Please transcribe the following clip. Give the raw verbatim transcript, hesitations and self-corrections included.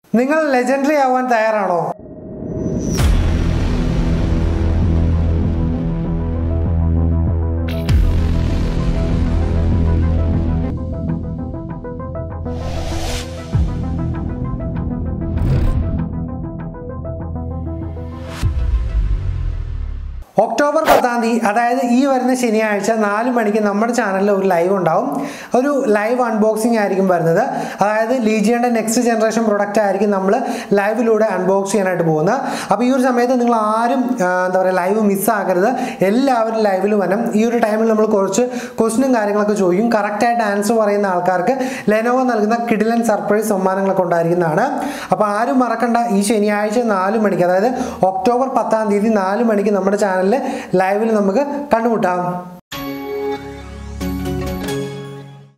നിങ്ങൾ ലെജൻഡറി ആവാൻ തയ്യാറാണോ? ഒക്ടോബർ പത്താം തീയതി അതായത് ഈ വരുന്ന ശനിയാഴ്ച നാല് മണിക്ക് നമ്മുടെ ചാനലിൽ ഒരു ലൈവ് ഉണ്ടാവും. ഒരു ലൈവ് അൺബോക്സിംഗ് ആയിരിക്കും വരുന്നത്. അതായത് ലീജിയൻ്റെ നെക്സ്റ്റ് ജനറേഷൻ പ്രൊഡക്റ്റ് ആയിരിക്കും നമ്മൾ ലൈവിലൂടെ അൺബോക്സ് ചെയ്യാനായിട്ട് പോകുന്നത്. അപ്പോൾ ഈ ഒരു സമയത്ത് നിങ്ങൾ ആരും എന്താ പറയുക ലൈവ് മിസ്സാക്കരുത്. എല്ലാവരും ലൈവിൽ വരണം. ഈ ഒരു ടൈമിൽ നമ്മൾ കുറച്ച് ക്വസ്റ്റ്യനും കാര്യങ്ങളൊക്കെ ചോദിക്കും. കറക്റ്റായിട്ട് ആൻസർ പറയുന്ന ആൾക്കാർക്ക് ലെനോവോ നൽകുന്ന കിടിലൻ സർപ്രൈസ് സമ്മാനങ്ങളൊക്കെ ഉണ്ടായിരിക്കുന്നതാണ്. അപ്പോൾ ആരും മറക്കണ്ട, ഈ ശനിയാഴ്ച നാല് മണിക്ക് അതായത് ഒക്ടോബർ പത്താം തീയതി നാല് മണിക്ക് നമ്മുടെ ചാനൽ ലൈവിൽ നമുക്ക് കണ്ടുമുട്ടാം.